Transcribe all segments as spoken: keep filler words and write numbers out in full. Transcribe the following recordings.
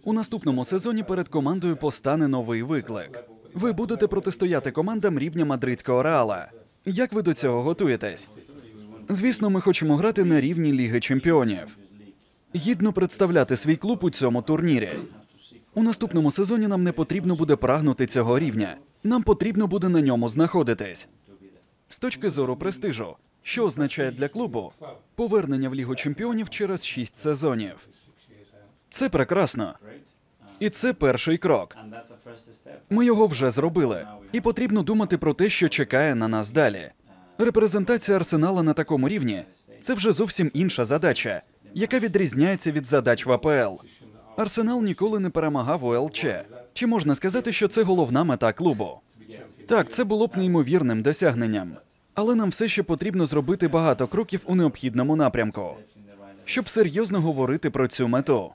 У наступному сезоні перед командою постане новий виклик. Ви будете протистояти командам рівня мадридського Реала. Як ви до цього готуєтесь? Звісно, ми хочемо грати на рівні Ліги Чемпіонів. Гідно представляти свій клуб у цьому турнірі. У наступному сезоні нам не потрібно буде прагнути цього рівня. Нам потрібно буде на ньому знаходитись. З точки зору престижу, що означає для клубу повернення в Лігу Чемпіонів через шість сезонів? Це прекрасно. І це перший крок. Ми його вже зробили. І потрібно думати про те, що чекає на нас далі. Репрезентація Арсенала на такому рівні – це вже зовсім інша задача, яка відрізняється від задач в А Пе Ел. Арсенал ніколи не перемагав у ЛЧ. Чи можна сказати, що це головна мета клубу? Так, це було б неймовірним досягненням. Але нам все ще потрібно зробити багато кроків у необхідному напрямку, щоб серйозно говорити про цю мету.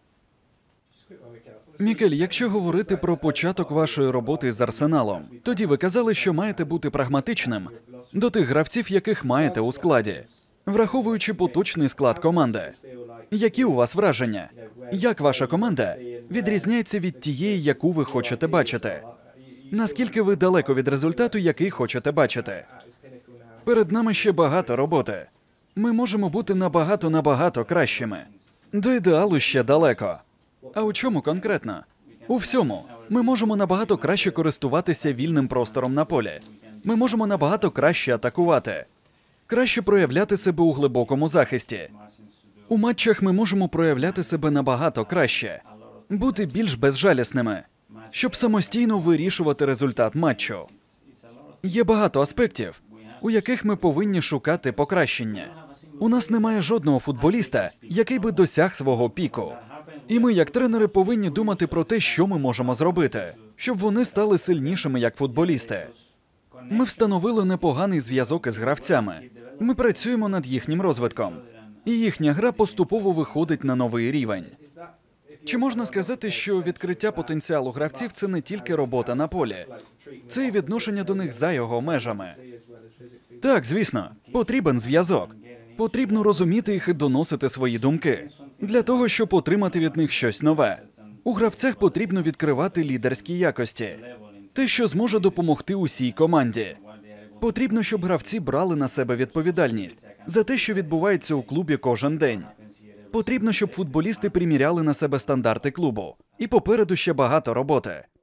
Мікель, якщо говорити про початок вашої роботи з Арсеналом, тоді ви казали, що маєте бути прагматичним до тих гравців, яких маєте у складі, враховуючи поточний склад команди. Які у вас враження? Як ваша команда відрізняється від тієї, яку ви хочете бачити? Наскільки ви далеко від результату, який хочете бачити? Перед нами ще багато роботи. Ми можемо бути набагато-набагато кращими. До ідеалу ще далеко. А у чому конкретно? У всьому. Ми можемо набагато краще користуватися вільним простором на полі. Ми можемо набагато краще атакувати. Краще проявляти себе у глибокому захисті. У матчах ми можемо проявляти себе набагато краще. Бути більш безжалісними, щоб самостійно вирішувати результат матчу. Є багато аспектів, у яких ми повинні шукати покращення. У нас немає жодного футболіста, який би досяг свого піку. І ми, як тренери, повинні думати про те, що ми можемо зробити, щоб вони стали сильнішими як футболісти. Ми встановили непоганий зв'язок із гравцями. Ми працюємо над їхнім розвитком. І їхня гра поступово виходить на новий рівень. Чи можна сказати, що відкриття потенціалу гравців – це не тільки робота на полі? Це і відношення до них за його межами. Так, звісно, потрібен зв'язок. Потрібно розуміти їх і доносити свої думки. Для того, щоб отримати від них щось нове. У гравцях потрібно відкривати лідерські якості. Те, що зможе допомогти усій команді. Потрібно, щоб гравці брали на себе відповідальність за те, що відбувається у клубі кожен день. Потрібно, щоб футболісти приміряли на себе стандарти клубу. І попереду ще багато роботи.